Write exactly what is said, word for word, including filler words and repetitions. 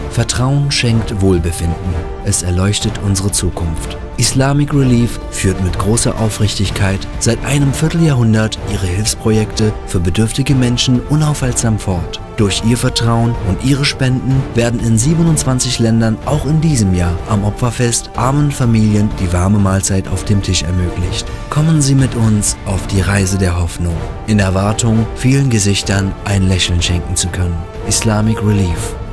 Vertrauen schenkt Wohlbefinden. Es erleuchtet unsere Zukunft. Islamic Relief führt mit großer Aufrichtigkeit seit einem Vierteljahrhundert ihre Hilfsprojekte für bedürftige Menschen unaufhaltsam fort. Durch ihr Vertrauen und ihre Spenden werden in siebenundzwanzig Ländern auch in diesem Jahr am Opferfest armen Familien die warme Mahlzeit auf dem Tisch ermöglicht. Kommen Sie mit uns auf die Reise der Hoffnung, in Erwartung, vielen Gesichtern ein Lächeln schenken zu können. Islamic Relief.